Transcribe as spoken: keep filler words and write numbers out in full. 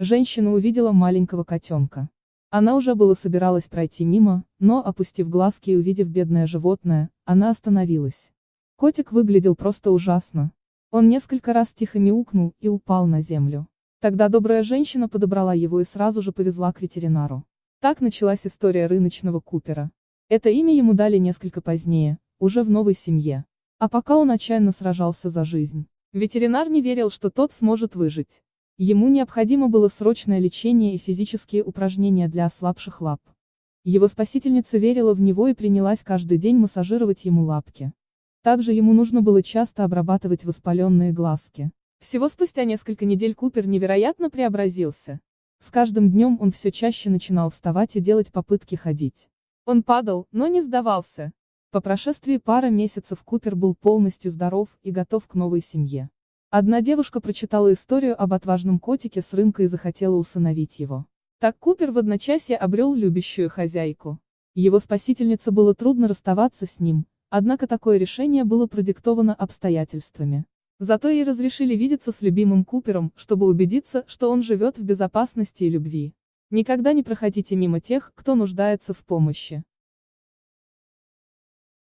женщина увидела маленького котенка. Она уже было собиралась пройти мимо, но, опустив глазки и увидев бедное животное, она остановилась. Котик выглядел просто ужасно. Он несколько раз тихо мяукнул и упал на землю. Тогда добрая женщина подобрала его и сразу же повезла к ветеринару. Так началась история рыночного Купера. Это имя ему дали несколько позднее, уже в новой семье. А пока он отчаянно сражался за жизнь. Ветеринар не верил, что тот сможет выжить. Ему необходимо было срочное лечение и физические упражнения для ослабших лап. Его спасительница верила в него и принялась каждый день массажировать ему лапки. Также ему нужно было часто обрабатывать воспаленные глазки. Всего спустя несколько недель Купер невероятно преобразился. С каждым днем он все чаще начинал вставать и делать попытки ходить. Он падал, но не сдавался. По прошествии пары месяцев Купер был полностью здоров и готов к новой семье. Одна девушка прочитала историю об отважном котике с рынка и захотела усыновить его. Так Купер в одночасье обрел любящую хозяйку. Его спасительнице было трудно расставаться с ним, однако такое решение было продиктовано обстоятельствами. Зато ей разрешили видеться с любимым Купером, чтобы убедиться, что он живет в безопасности и любви. Никогда не проходите мимо тех, кто нуждается в помощи.